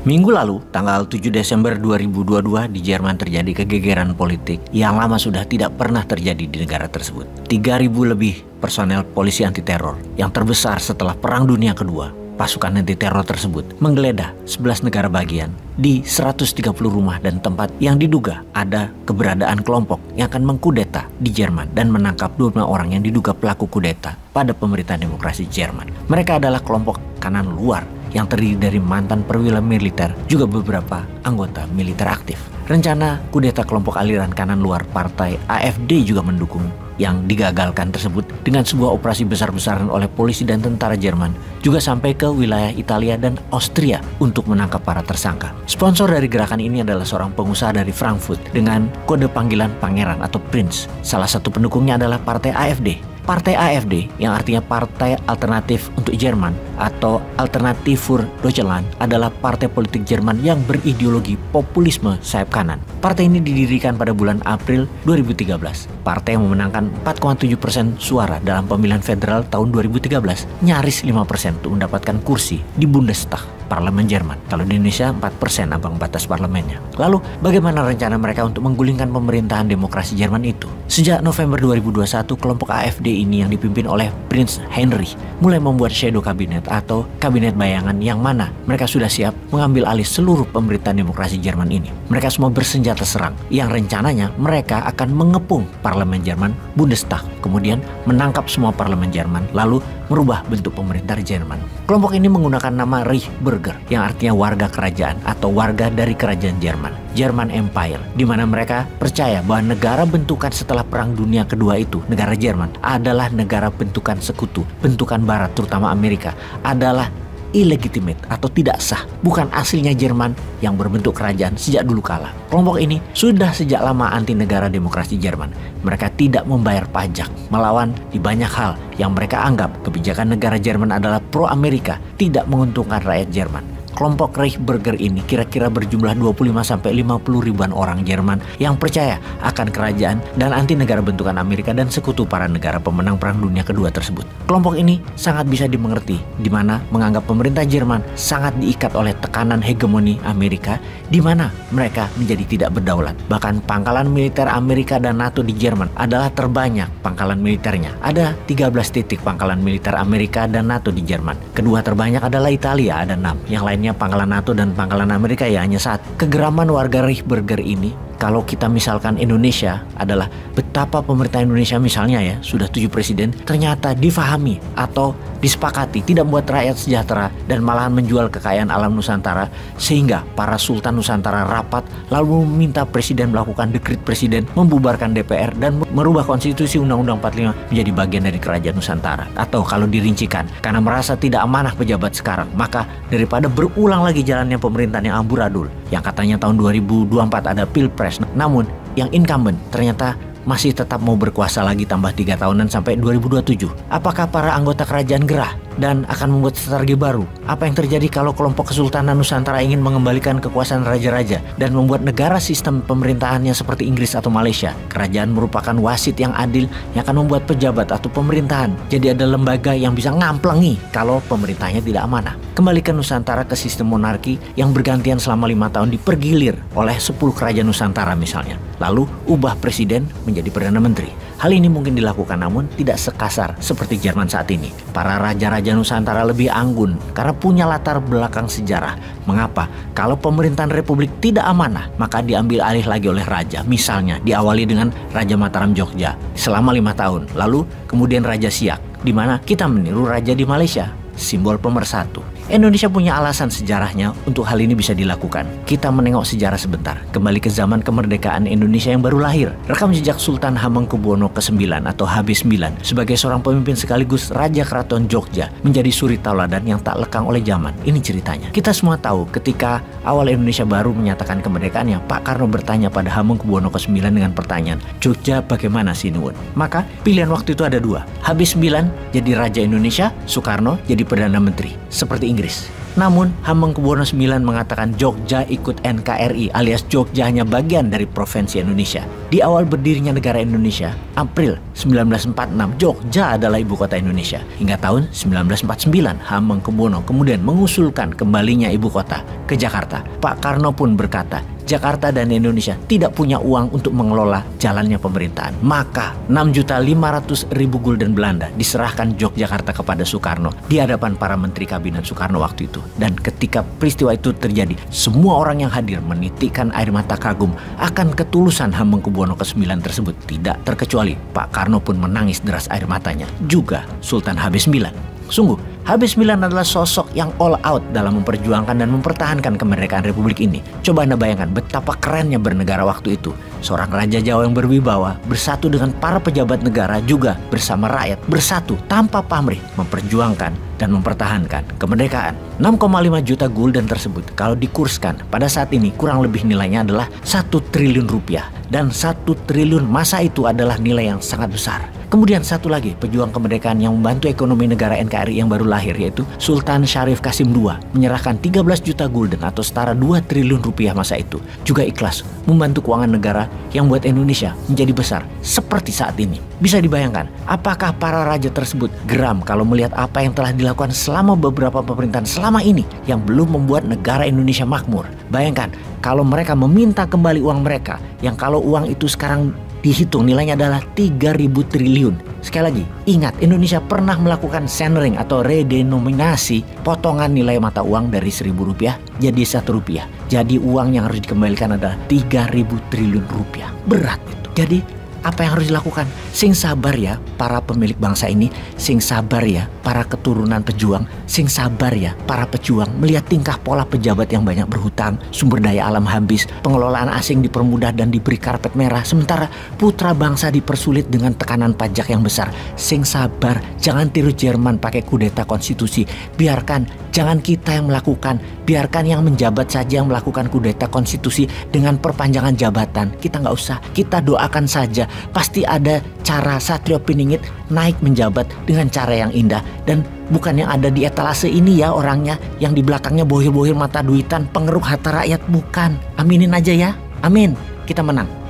Minggu lalu, tanggal 7 Desember 2022 di Jerman terjadi kegegeran politik yang lama sudah tidak pernah terjadi di negara tersebut. 3.000 lebih personel polisi anti teror yang terbesar setelah Perang Dunia Kedua. Pasukan anti teror tersebut menggeledah 11 negara bagian di 130 rumah dan tempat yang diduga ada keberadaan kelompok yang akan mengkudeta di Jerman dan menangkap 25 orang yang diduga pelaku kudeta pada pemerintahan demokrasi Jerman. Mereka adalah kelompok kanan luar yang terdiri dari mantan perwira militer, juga beberapa anggota militer aktif. Rencana kudeta kelompok aliran kanan luar partai AfD juga mendukung yang digagalkan tersebut dengan sebuah operasi besar-besaran oleh polisi dan tentara Jerman juga sampai ke wilayah Italia dan Austria untuk menangkap para tersangka. Sponsor dari gerakan ini adalah seorang pengusaha dari Frankfurt dengan kode panggilan pangeran atau prince. Salah satu pendukungnya adalah partai AfD. Partai AfD, yang artinya Partai Alternatif untuk Jerman atau Alternative für Deutschland, adalah partai politik Jerman yang berideologi populisme sayap kanan. Partai ini didirikan pada bulan April 2013. Partai yang memenangkan 4,7% suara dalam pemilihan federal tahun 2013, nyaris 5% untuk mendapatkan kursi di Bundestag, Parlemen Jerman. Kalau di Indonesia 4% ambang batas parlemennya. Lalu bagaimana rencana mereka untuk menggulingkan pemerintahan demokrasi Jerman itu? Sejak November 2021, kelompok AfD ini yang dipimpin oleh Prince Heinrich mulai membuat shadow kabinet atau kabinet bayangan yang mana mereka sudah siap mengambil alih seluruh pemerintahan demokrasi Jerman ini. Mereka semua bersenjata serang yang rencananya mereka akan mengepung parlemen Jerman, Bundestag, kemudian menangkap semua parlemen Jerman lalu merubah bentuk pemerintah Jerman. Kelompok ini menggunakan nama Reichsbürger yang artinya warga kerajaan atau warga dari kerajaan Jerman, German Empire, di mana mereka percaya bahwa negara bentukan setelah Perang Dunia Kedua itu, negara Jerman, adalah negara bentukan sekutu, bentukan Barat terutama Amerika, adalah illegitimate atau tidak sah, bukan aslinya Jerman yang berbentuk kerajaan sejak dulu kala. Kelompok ini sudah sejak lama anti negara demokrasi Jerman. Mereka tidak membayar pajak, melawan di banyak hal yang mereka anggap kebijakan negara Jerman adalah pro-Amerika, tidak menguntungkan rakyat Jerman. Kelompok Reichsbürger ini kira-kira berjumlah 25-50 ribuan orang Jerman yang percaya akan kerajaan dan anti negara bentukan Amerika dan sekutu para negara pemenang Perang Dunia Kedua tersebut. Kelompok ini sangat bisa dimengerti, di mana menganggap pemerintah Jerman sangat diikat oleh tekanan hegemoni Amerika, di mana mereka menjadi tidak berdaulat. Bahkan pangkalan militer Amerika dan NATO di Jerman adalah terbanyak pangkalan militernya. Ada 13 titik pangkalan militer Amerika dan NATO di Jerman. Kedua terbanyak adalah Italia, ada 6. Yang lainnya pangkalan NATO dan pangkalan Amerika ya hanya 1. Kegeraman warga Reichsbürger ini, kalau kita misalkan Indonesia, adalah betapa pemerintah Indonesia misalnya ya, sudah 7 presiden, ternyata difahami atau disepakati tidak membuat rakyat sejahtera dan malahan menjual kekayaan alam Nusantara, sehingga para sultan Nusantara rapat lalu meminta presiden melakukan dekret presiden, membubarkan DPR dan merubah konstitusi Undang-Undang 45 menjadi bagian dari kerajaan Nusantara. Atau kalau dirincikan, karena merasa tidak amanah pejabat sekarang, maka daripada berulang lagi jalannya pemerintahan yang amburadul, yang katanya tahun 2024 ada pilpres, namun yang incumbent ternyata masih tetap mau berkuasa lagi tambah 3 tahunan sampai 2027. Apakah para anggota kerajaan gerah dan akan membuat strategi baru? Apa yang terjadi kalau kelompok Kesultanan Nusantara ingin mengembalikan kekuasaan raja-raja dan membuat negara sistem pemerintahannya seperti Inggris atau Malaysia? Kerajaan merupakan wasit yang adil yang akan membuat pejabat atau pemerintahan jadi ada lembaga yang bisa ngamplengi kalau pemerintahnya tidak amanah. Kembalikan Nusantara ke sistem monarki yang bergantian selama 5 tahun dipergilir oleh 10 kerajaan Nusantara misalnya. Lalu ubah presiden menjadi Perdana Menteri. Hal ini mungkin dilakukan namun tidak sekasar seperti Jerman saat ini. Para raja-raja Nusantara lebih anggun karena punya latar belakang sejarah. Mengapa? Kalau pemerintahan republik tidak amanah, maka diambil alih lagi oleh raja. Misalnya diawali dengan Raja Mataram Jogja selama 5 tahun. Lalu kemudian Raja Siak, di mana kita meniru raja di Malaysia, simbol pemersatu. Indonesia punya alasan sejarahnya untuk hal ini bisa dilakukan. Kita menengok sejarah sebentar, kembali ke zaman kemerdekaan Indonesia yang baru lahir. Rekam jejak Sultan Hamengkubuwono ke-9 atau HB9 sebagai seorang pemimpin sekaligus Raja Keraton Jogja menjadi suri tauladan yang tak lekang oleh zaman. Ini ceritanya. Kita semua tahu ketika awal Indonesia baru menyatakan kemerdekaannya, Pak Karno bertanya pada Hamengkubuwono ke-9 dengan pertanyaan, Jogja bagaimana sih Nuwun? Maka pilihan waktu itu ada 2. HB9 jadi Raja Indonesia, Soekarno jadi Perdana Menteri, seperti Inggris. Namun Hamengkubuwono IX mengatakan Jogja ikut NKRI alias Jogja hanya bagian dari provinsi Indonesia. Di awal berdirinya negara Indonesia, April 1946, Jogja adalah ibu kota Indonesia. Hingga tahun 1949, Hamengkubuwono kemudian mengusulkan kembalinya ibu kota ke Jakarta. Pak Karno pun berkata, Jakarta dan Indonesia tidak punya uang untuk mengelola jalannya pemerintahan. Maka 6.500.000 gulden Belanda diserahkan Yogyakarta kepada Soekarno di hadapan para menteri kabinet Soekarno waktu itu. Dan ketika peristiwa itu terjadi, semua orang yang hadir menitikkan air mata kagum akan ketulusan Hamengkubuwono ke-9 tersebut. Tidak terkecuali Pak Karno pun menangis deras air matanya. Juga Sultan HB9. Sungguh, HB9 adalah sosok yang all out dalam memperjuangkan dan mempertahankan kemerdekaan Republik ini. Coba Anda bayangkan betapa kerennya bernegara waktu itu. Seorang Raja Jawa yang berwibawa bersatu dengan para pejabat negara juga bersama rakyat bersatu tanpa pamrih memperjuangkan dan mempertahankan kemerdekaan. 6,5 juta gulden tersebut kalau dikurskan pada saat ini kurang lebih nilainya adalah 1 triliun rupiah. Dan 1 triliun masa itu adalah nilai yang sangat besar. Kemudian satu lagi pejuang kemerdekaan yang membantu ekonomi negara NKRI yang baru lahir, yaitu Sultan Syarif Qasim II, menyerahkan 13 juta gulden atau setara 2 triliun rupiah masa itu. Juga ikhlas membantu keuangan negara yang buat Indonesia menjadi besar seperti saat ini. Bisa dibayangkan apakah para raja tersebut geram kalau melihat apa yang telah dilakukan selama beberapa pemerintahan selama ini yang belum membuat negara Indonesia makmur. Bayangkan kalau mereka meminta kembali uang mereka yang kalau uang itu sekarang dihitung nilainya adalah 3.000 triliun. Sekali lagi, ingat Indonesia pernah melakukan centering atau redenominasi potongan nilai mata uang dari Rp1.000 jadi Rp1. Jadi uang yang harus dikembalikan adalah 3.000 triliun rupiah. Berat itu. Jadi apa yang harus dilakukan? Sing sabar ya para pemilik bangsa ini, sing sabar ya para keturunan pejuang, sing sabar ya para pejuang melihat tingkah pola pejabat yang banyak berhutang, sumber daya alam habis, pengelolaan asing dipermudah dan diberi karpet merah, sementara putra bangsa dipersulit dengan tekanan pajak yang besar. Sing sabar, jangan tiru Jerman pakai kudeta konstitusi, biarkan jangan kita yang melakukan, biarkan yang menjabat saja yang melakukan kudeta konstitusi dengan perpanjangan jabatan. Kita nggak usah, kita doakan saja. Pasti ada cara Satrio Piningit naik menjabat dengan cara yang indah. Dan bukan yang ada di etalase ini ya orangnya, yang di belakangnya bohir-bohir mata duitan, pengeruk harta rakyat, bukan. Aminin aja ya, amin, kita menang.